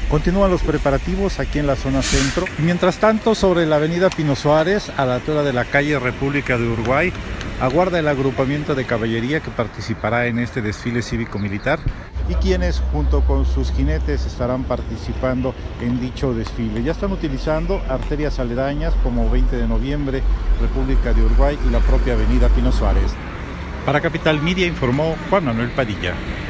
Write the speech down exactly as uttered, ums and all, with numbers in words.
Continúan los preparativos aquí en la zona centro. Mientras tanto, sobre la avenida Pino Suárez, a la altura de la calle República de Uruguay, aguarda el agrupamiento de caballería que participará en este desfile cívico-militar y quienes junto con sus jinetes estarán participando en dicho desfile. Ya están utilizando arterias aledañas como veinte de noviembre, República de Uruguay y la propia avenida Pino Suárez. Para Capital Media informó Juan Manuel Padilla.